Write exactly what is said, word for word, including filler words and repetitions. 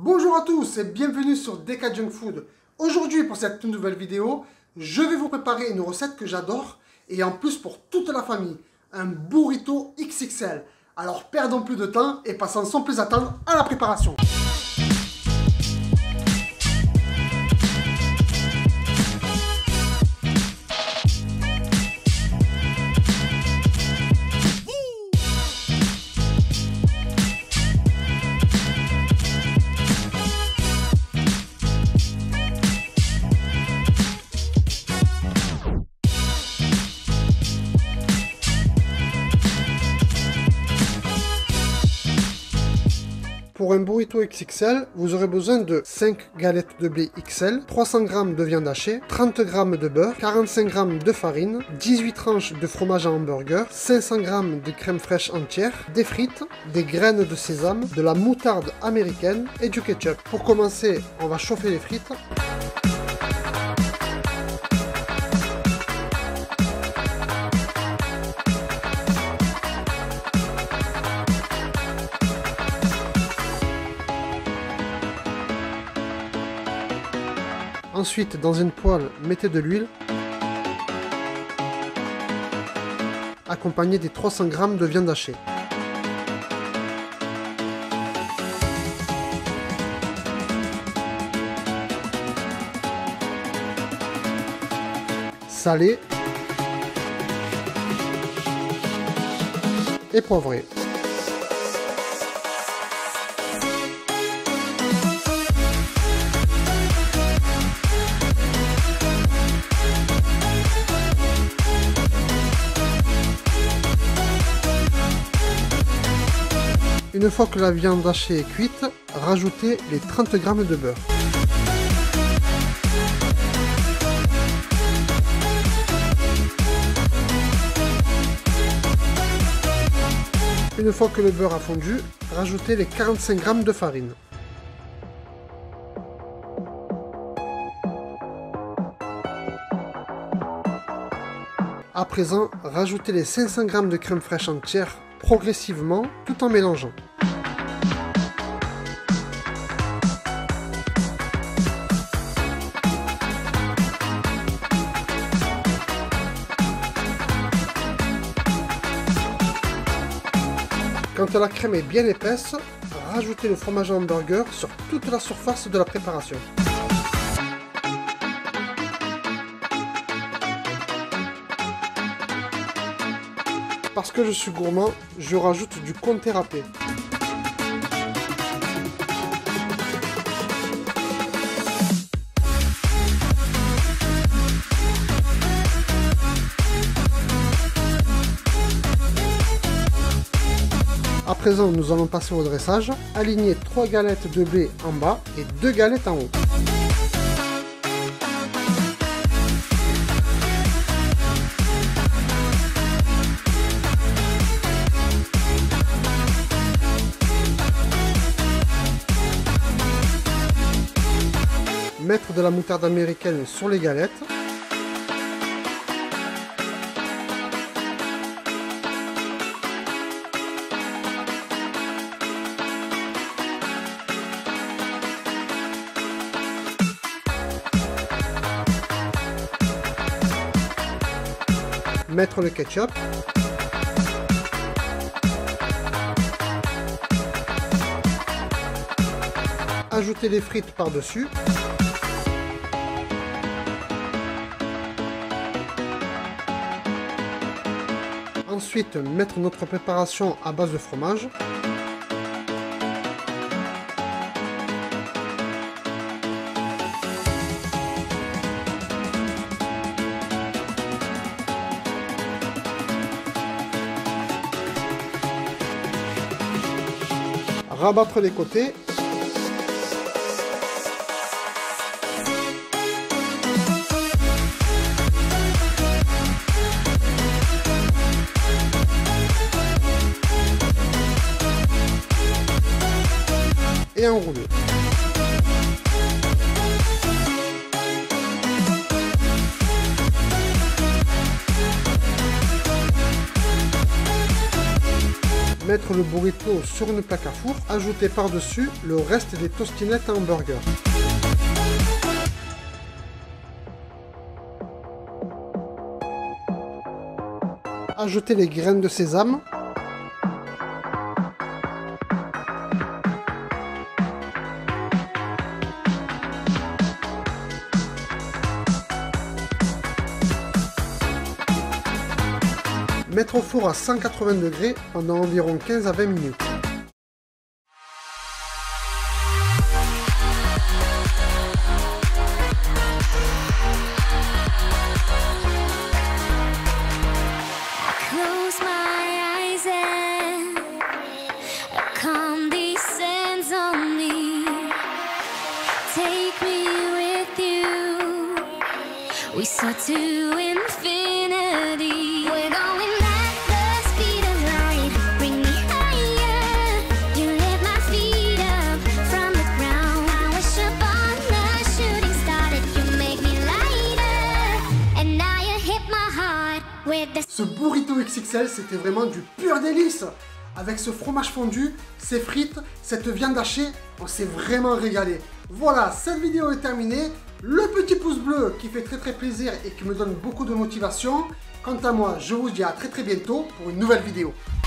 Bonjour à tous et bienvenue sur D K Junk Food. Aujourd'hui pour cette nouvelle vidéo, je vais vous préparer une recette que j'adore et en plus pour toute la famille, un burrito X X L. Alors perdons plus de temps et passons sans plus attendre à la préparation. Pour un burrito X X L, vous aurez besoin de cinq galettes de blé X L, trois cents grammes de viande hachée, trente grammes de beurre, quarante-cinq grammes de farine, dix-huit tranches de fromage à hamburger, cinq cents grammes de crème fraîche entière, des frites, des graines de sésame, de la moutarde américaine et du ketchup. Pour commencer, on va chauffer les frites. Ensuite, dans une poêle, mettez de l'huile, accompagné des trois cents grammes de viande hachée. Salé et poivré. Une fois que la viande hachée est cuite, rajoutez les trente grammes de beurre. Une fois que le beurre a fondu, rajoutez les quarante-cinq grammes de farine. À présent, rajoutez les cinq cents grammes de crème fraîche entière progressivement tout en mélangeant. Quand la crème est bien épaisse, rajoutez le fromage à hamburger sur toute la surface de la préparation. Parce que je suis gourmand, je rajoute du comté râpé. À présent, nous allons passer au dressage. Alignez trois galettes de blé en bas et deux galettes en haut. Mettre de la moutarde américaine sur les galettes. Mettre le ketchup. Ajouter les frites par-dessus. Ensuite, mettre notre préparation à base de fromage. Rabattre les côtés. Et enrouler. mettre le burrito sur une plaque à four, ajouter par-dessus le reste des tostinettes à hamburger. Ajouter les graines de sésame. Mettre au four à cent quatre-vingts degrés pendant environ quinze à vingt minutes. Ce burrito X X L, c'était vraiment du pur délice. Avec ce fromage fondu, ces frites, cette viande hachée, on s'est vraiment régalé. Voilà, cette vidéo est terminée. Le petit pouce bleu qui fait très très plaisir et qui me donne beaucoup de motivation. Quant à moi, je vous dis à très très bientôt pour une nouvelle vidéo.